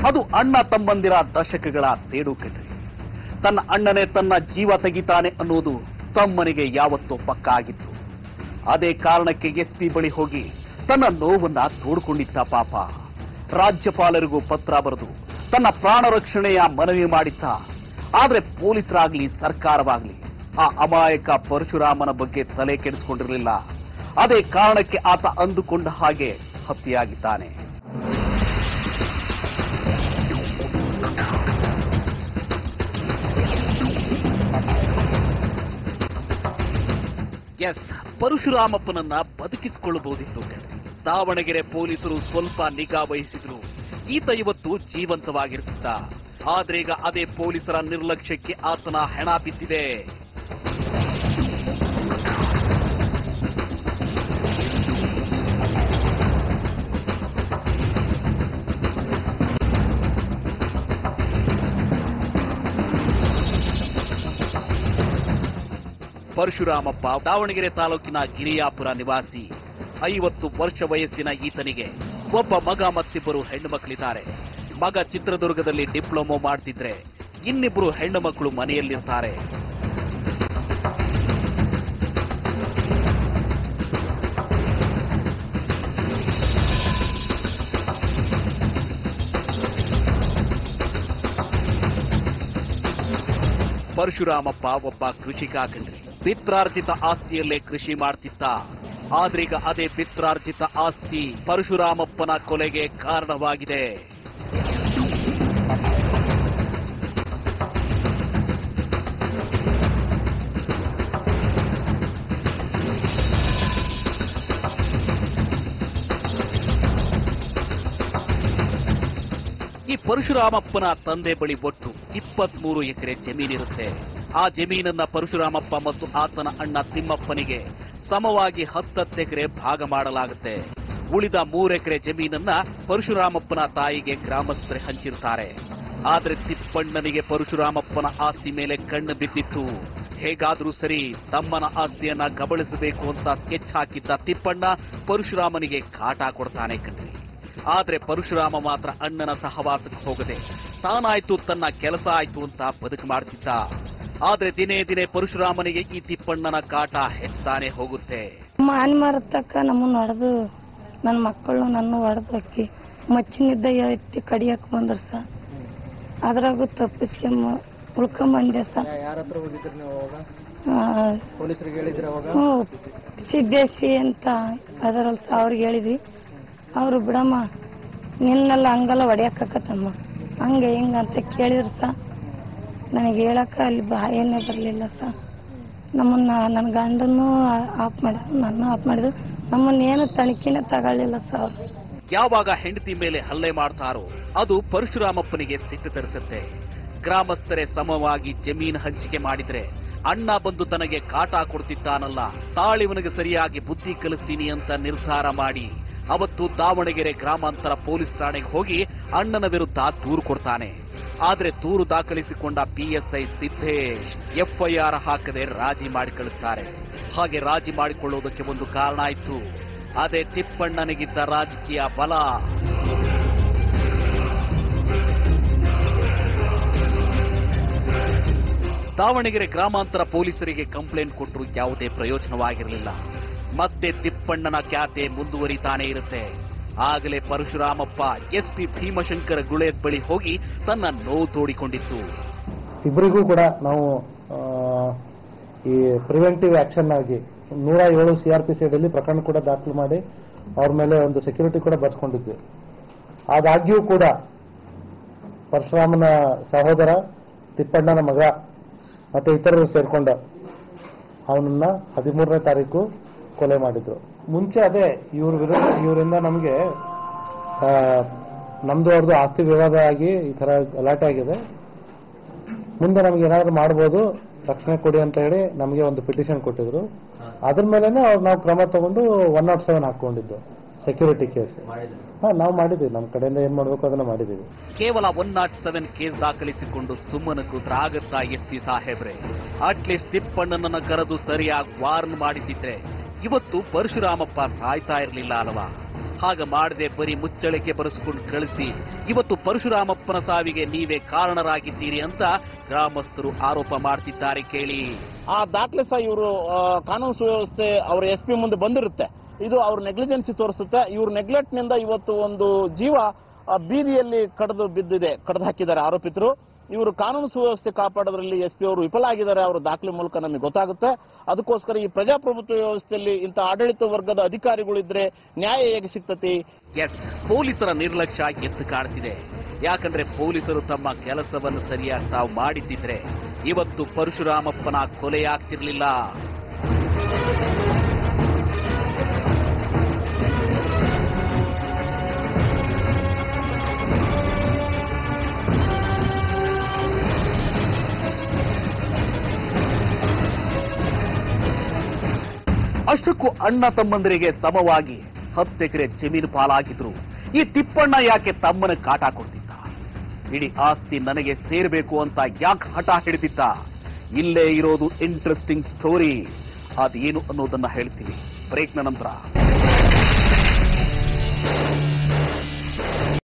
ಅದು ಅಣ್ಣ ತಮ್ಮಂದಿರ ದಶಕಗಳ ಸೇಡು ಕಥೆ. ತನ್ನ ಅಣ್ಣನೇ ತನ್ನ ಜೀವ ತೆಗಿತಾನೆ ಅನ್ನೋದು ತಮ್ಮನಿಗೆ ಯಾವತ್ತೂ ಪಕ್ಕ ಆಗಿತ್ತು. ಅದೇ ಕಾರಣಕ್ಕೆ ಎಸ್ಪಿ ಬಳಿ ಹೋಗಿ ತನ್ನ ನೋವನ್ನ ತೋಡ್ಕೊಂಡಿದ್ದ ಪಾಪ. ರಾಜ್ಯಪಾಲರಿಗೂ ಪತ್ರ ಬರೆದು ತನ್ನ ಪ್ರಾಣ ರಕ್ಷಣೆಯ ಮನವಿ ಮಾಡಿದ್ದ. ಆದ್ರೆ ಪೊಲೀಸರಾಗ್ಲಿ ಸರ್ಕಾರವಾಗ್ಲಿ ಆ ಅಮಾಯಕ ಪರಶುರಾಮನ ಬಗ್ಗೆ ತಲೆ ಕೆಡಿಸಿಕೊಂಡಿರಲಿಲ್ಲ. ಅದೇ ಕಾರಣಕ್ಕೆ ಆತ ಅಂದುಕೊಂಡ ಹಾಗೆ ಹತ್ಯೆಯಾಗಿದ್ದಾನೆ. ಎಸ್, ಪರಶುರಾಮಪ್ಪನನ್ನ ಬದುಕಿಸಿಕೊಳ್ಳಬಹುದಿತ್ತು. ದಾವಣಗೆರೆ ಪೊಲೀಸರು ಸ್ವಲ್ಪ ನಿಗಾ ವಹಿಸಿದ್ರು ಈತ ಇವತ್ತು ಜೀವಂತವಾಗಿರ್ತಿದ್ದ. ಆದ್ರೀಗ ಅದೇ ಪೊಲೀಸರ ನಿರ್ಲಕ್ಷ್ಯಕ್ಕೆ ಆತನ ಹೆಣ ಬಿದ್ದಿದೆ. ಪರಶುರಾಮಪ್ಪ ದಾವಣಗೆರೆ ತಾಲೂಕಿನ ಗಿರಿಯಾಪುರ ನಿವಾಸಿ. 50 ವರ್ಷ ವಯಸ್ಸಿನ ಈತನಿಗೆ ಒಬ್ಬ ಮಗ ಮತ್ತಿಬ್ಬರು ಹೆಣ್ಣು ಮಕ್ಕಳಿದ್ದಾರೆ. ಮಗ ಚಿತ್ರದುರ್ಗದಲ್ಲಿ ಡಿಪ್ಲೊಮೊ ಮಾಡ್ತಿದ್ರೆ ಇನ್ನಿಬ್ಬರು ಹೆಣ್ಣು ಮಕ್ಕಳು ಮನೆಯಲ್ಲಿರ್ತಾರೆ. ಪರಶುರಾಮಪ್ಪ ಒಬ್ಬ ಕೃಷಿಕ ಕಣ್ರಿ. ಪಿತ್ರಾರ್ಜಿತ ಆಸ್ತಿಯಲ್ಲೇ ಕೃಷಿ ಮಾಡ್ತಿದ್ದ. ಆದ್ರೀಗ ಅದೇ ಪಿತ್ರಾರ್ಜಿತ ಆಸ್ತಿ ಪರಶುರಾಮಪ್ಪನ ಕೊಲೆಗೆ ಕಾರಣವಾಗಿದೆ. ಈ ಪರಶುರಾಮಪ್ಪನ ತಂದೆ ಬಳಿ ಒಟ್ಟು 23 ಎಕರೆ ಜಮೀನಿರುತ್ತೆ. ಆ ಜಮೀನನ್ನ ಪರಶುರಾಮಪ್ಪ ಮತ್ತು ಆತನ ಅಣ್ಣ ತಿಮ್ಮಪ್ಪನಿಗೆ ಸಮವಾಗಿ 10 ಎಕರೆ ಭಾಗ ಮಾಡಲಾಗುತ್ತೆ. ಉಳಿದ 3 ಎಕರೆ ಜಮೀನನ್ನ ಪರಶುರಾಮಪ್ಪನ ತಾಯಿಗೆ ಗ್ರಾಮಸ್ಥರೇ ಹಂಚಿರ್ತಾರೆ. ಆದ್ರೆ ತಿಪ್ಪಣ್ಣನಿಗೆ ಪರಶುರಾಮಪ್ಪನ ಆಸ್ತಿ ಮೇಲೆ ಕಣ್ಣು ಬಿದ್ದಿತ್ತು. ಹೇಗಾದ್ರೂ ಸರಿ ತಮ್ಮನ ಆಸ್ತಿಯನ್ನ ಕಬಳಿಸಬೇಕು ಅಂತ ಸ್ಕೆಚ್ ಹಾಕಿದ್ದ ತಿಪ್ಪಣ್ಣ ಪರಶುರಾಮನಿಗೆ ಕಾಟ ಕೊಡ್ತಾನೆ ಕಣ್ರಿ. ಆದ್ರೆ ಪರಶುರಾಮ ಮಾತ್ರ ಅಣ್ಣನ ಸಹವಾಸಕ್ಕೆ ಹೋಗದೆ ತಾನಾಯ್ತು ತನ್ನ ಕೆಲಸ ಆಯ್ತು ಅಂತ ಬದುಕು ಮಾಡ್ತಿದ್ದ. ಆದ್ರೆ ದಿನೇ ದಿನೇ ಪರಶುರಾಮನಿಗೆ ಈ ತಿಪ್ಪಣ್ಣನ ಕಾಟ ಹೆಚ್ಚಾನೆ ಹೋಗುತ್ತೆ. ಮಾನ್ ಮಾರತಕ್ಕ ನಮ್ಮನ್ನ ಹೊಡೆದು ನನ್ನ ಮಕ್ಕಳು ನನ್ನ ಹೊಡೆದು ಅಕ್ಕಿ ಮಚ್ಚಿನಿದ್ದ ಎತ್ತಿ ಕಡಿಯಕ್ ಬಂದ್ರ ಸ ಅದ್ರಾಗೂ ತಪ್ಪಿಸ್ಕೆ ಉಳ್ಕೊಂಬಂದೆ ಸ. ಸಿದ್ದೇಶಿ ಅಂತ ಅದರಲ್ಲಿ ಅವ್ರಿಗೆ ಹೇಳಿದ್ವಿ. ಅವರು ಬಿಡಮ್ಮ ನಿನ್ನೆಲ್ಲ ಹಂಗೆಲ್ಲ ಹೊಡೆಯಕ್ಕತ್ತಮ್ಮ ಹಂಗೆ ಹಿಂಗ ಅಂತ ಕೇಳಿದ್ರು ಸ. ನನಗೆ ಹೇಳಕ್ಕ ಅಲ್ಲಿ ಬಾಯನ್ನೇ ಬರಲಿಲ್ಲ ಸ. ನಮ್ಮನ್ನ ನನ್ನ ಗಂಡನ್ನು ಆಫ್ ಮಾಡಿದ್ರು, ನನ್ನ ಆಫ್ ಮಾಡಿದ್ರು. ನಮ್ಮನ್ನೇನು ತನಿಖೆನೇ ತಗೊಳ್ಳಿಲ್ಲ ಸ ಅವ್ರು. ಯಾವಾಗ ಹೆಂಡತಿ ಮೇಲೆ ಹಲ್ಲೆ ಮಾಡ್ತಾರೋ ಅದು ಪರಶುರಾಮಪ್ಪನಿಗೆ ಸಿಟ್ಟು ತರಿಸುತ್ತೆ. ಗ್ರಾಮಸ್ಥರೇ ಸಮವಾಗಿ ಜಮೀನು ಹಂಚಿಕೆ ಮಾಡಿದ್ರೆ ಅಣ್ಣ ಬಂದು ತನಗೆ ಕಾಟ ಕೊಡ್ತಿದ್ದಾನಲ್ಲ, ತಾಳಿವನಿಗೆ ಸರಿಯಾಗಿ ಬುದ್ಧಿ ಕಲಿಸ್ತೀನಿ ಅಂತ ನಿರ್ಧಾರ ಮಾಡಿ ಅವತ್ತು ದಾವಣಗೆರೆ ಗ್ರಾಮಾಂತರ ಪೊಲೀಸ್ ಠಾಣೆಗೆ ಹೋಗಿ ಅಣ್ಣನ ವಿರುದ್ಧ ದೂರು ಕೊಡ್ತಾನೆ. ಆದ್ರೆ ದೂರು ದಾಖಲಿಸಿಕೊಂಡ PSI ಸಿದ್ದೇಶ್ FIR ಹಾಕದೆ ರಾಜಿ ಮಾಡಿ ಕಳಿಸ್ತಾರೆ. ಹಾಗೆ ರಾಜಿ ಮಾಡಿಕೊಳ್ಳುವುದಕ್ಕೆ ಒಂದು ಕಾರಣ ಇತ್ತು, ಅದೇ ತಿಪ್ಪಣ್ಣನಿಗಿದ್ದ ರಾಜಕೀಯ ಬಲ. ದಾವಣಗೆರೆ ಗ್ರಾಮಾಂತರ ಪೊಲೀಸರಿಗೆ ಕಂಪ್ಲೇಂಟ್ ಕೊಟ್ಟರು ಯಾವುದೇ ಪ್ರಯೋಜನವಾಗಿರಲಿಲ್ಲ. ಮತ್ತೆ ತಿಪ್ಪಣ್ಣನ ಖ್ಯಾತೆ ಮುಂದುವರಿತಾನೆ ಇರುತ್ತೆ. ಆಗಲೇ ಪರಶುರಾಮಪ್ಪ SP ಭೀಮಶಂಕರ ಗುಳೇದ್ ಬಳಿ ಹೋಗಿ ತನ್ನ ನೋವು ತೋಡಿಕೊಂಡಿತ್ತು. ಇಬ್ಬರಿಗೂ ಕೂಡ ನಾವು ಈ ಪ್ರಿವೆಂಟಿವ್ ಆಕ್ಷನ್ ಆಗಿ 107 CRPC ಅಡಿಯಲ್ಲಿ ಪ್ರಕರಣ ಕೂಡ ದಾಖಲು ಮಾಡಿ ಅವ್ರ ಮೇಲೆ ಒಂದು ಸೆಕ್ಯೂರಿಟಿ ಕೂಡ ಬರ್ಸ್ಕೊಂಡಿದ್ವಿ. ಆದಾಗ್ಯೂ ಕೂಡ ಪರಶುರಾಮನ ಸಹೋದರ ತಿಪ್ಪಣ್ಣನ ಮಗ ಮತ್ತೆ ಇತರರು ಸೇರ್ಕೊಂಡ ಅವನನ್ನ 13ನೇ ತಾರೀಕು ಕೊಲೆ ಮಾಡಿದ್ರು. ಮುಂಚೆ ಅದೇ ಇವರಿಂದ ನಮಗೆ ನಮ್ದು ಅವ್ರದ್ದು ಆಸ್ತಿ ವಿವಾದ ಆಗಿ ಈ ತರ ಗಲಾಟೆ ಆಗಿದೆ. ಮುಂದೆ ನಮ್ಗೆ ಏನಾದ್ರು ಮಾಡ್ಬೋದು, ರಕ್ಷಣೆ ಕೊಡಿ ಅಂತ ಹೇಳಿ ನಮಗೆ ಒಂದು ಪಿಟಿಷನ್ ಕೊಟ್ಟಿದ್ರು. ಅದ್ರ ಮೇಲೆನೆ ನಾವು ಕ್ರಮ ತಗೊಂಡು 107 ಹಾಕೊಂಡಿದ್ದು ಸೆಕ್ಯೂರಿಟಿ ಕೇಸ್. ನಾವು ಮಾಡಿದ್ವಿ, ನಮ್ಮ ಕಡೆಯಿಂದ ಏನ್ ಮಾಡ್ಬೇಕು ಅದನ್ನ ಮಾಡಿದೀವಿ. ಕೇವಲ 107 ಕೇಸ್ ದಾಖಲಿಸಿಕೊಂಡು ಸುಮ್ಮನೆ ಕೂತ್ರಾಗತ್ತಾ SP ಸಾಹೇಬ್ರೆ? ಅಟ್ಲೀಸ್ಟ್ ತಿಪ್ಪಣ್ಣನನ್ನ ಕರೆದು ಸರಿಯಾಗಿ ವಾರ್ನ್ ಮಾಡಿದ್ದಿದ್ರೆ ಇವತ್ತು ಪರಶುರಾಮಪ್ಪ ಸಾಯ್ತಾ ಇರಲಿಲ್ಲ ಅಲ್ವಾ? ಹಾಗ ಮಾಡದೆ ಬರೀ ಮುಚ್ಚಳಿಕೆ ಬರೆಸ್ಕೊಂಡು ಕಳಿಸಿ ಇವತ್ತು ಪರಶುರಾಮಪ್ಪನ ಸಾವಿಗೆ ನೀವೇ ಕಾರಣರಾಗಿದ್ದೀರಿ ಅಂತ ಗ್ರಾಮಸ್ಥರು ಆರೋಪ ಮಾಡ್ತಿದ್ದಾರೆ. ಕೇಳಿ. ಆ ದಾಖಲೆ ಸಹ ಇವರು ಕಾನೂನು ಸುವ್ಯವಸ್ಥೆ ಅವರ SP ಮುಂದೆ ಬಂದಿರುತ್ತೆ. ಇದು ಅವ್ರ ನೆಗ್ಲಿಜೆನ್ಸಿ ತೋರಿಸುತ್ತೆ. ಇವ್ರ ನೆಗ್ಲೆಕ್ಟ್ ನಿಂದ ಇವತ್ತು ಒಂದು ಜೀವ ಬೀದಿಯಲ್ಲಿ ಕಡ್ದು ಹಾಕಿದ್ದಾರೆ ಆರೋಪಿತರು. ಇವರು ಕಾನೂನು ಸುವ್ಯವಸ್ಥೆ ಕಾಪಾಡೋದ್ರಲ್ಲಿ SP ಅವರು ವಿಫಲ ಆಗಿದ್ದಾರೆ. ಅವರ ದಾಖಲೆ ಮೂಲಕ ನಮಗೆ ಗೊತ್ತಾಗುತ್ತೆ. ಅದಕ್ಕೋಸ್ಕರ ಈ ಪ್ರಜಾಪ್ರಭುತ್ವ ವ್ಯವಸ್ಥೆಯಲ್ಲಿ ಇಂಥ ಆಡಳಿತ ವರ್ಗದ ಅಧಿಕಾರಿಗಳಿದ್ರೆ ನ್ಯಾಯ ಹೇಗೆ ಸಿಗ್ತತಿ? ಎಸ್, ಪೊಲೀಸರ ನಿರ್ಲಕ್ಷ್ಯ ಎದ್ದು ಕಾಡ್ತಿದೆ. ಯಾಕಂದ್ರೆ ಪೊಲೀಸರು ತಮ್ಮ ಕೆಲಸವನ್ನು ಸರಿಯಾಗಿ ತಾವು ಮಾಡಿದ್ದಿದ್ರೆ ಇವತ್ತು ಪರಶುರಾಮಪ್ಪನ ಕೊಲೆಯಾಗ್ತಿರ್ಲಿಲ್ಲ. ಅಷ್ಟಕ್ಕೂ ಅಣ್ಣ ತಮ್ಮಂದರಿಗೆ ಸಮವಾಗಿ 10 ಎಕರೆ ಜಮೀನು ಪಾಲಾಗಿದ್ರು ಈ ತಿಪ್ಪಣ್ಣ ಯಾಕೆ ತಮ್ಮನ ಕಾಟ ಕೊಡ್ತಿದ್ದ? ಇಡೀ ಆಸ್ತಿ ನನಗೆ ಸೇರಬೇಕು ಅಂತ ಯಾಕೆ ಹಠ ಹಿಡಿದಿದ್ದ? ಇಲ್ಲೇ ಇರೋದು ಇಂಟ್ರೆಸ್ಟಿಂಗ್ ಸ್ಟೋರಿ. ಅದೇನು ಅನ್ನೋದನ್ನ ಹೇಳ್ತೀವಿ ಬ್ರೇಕ್ನ ನಂತರ.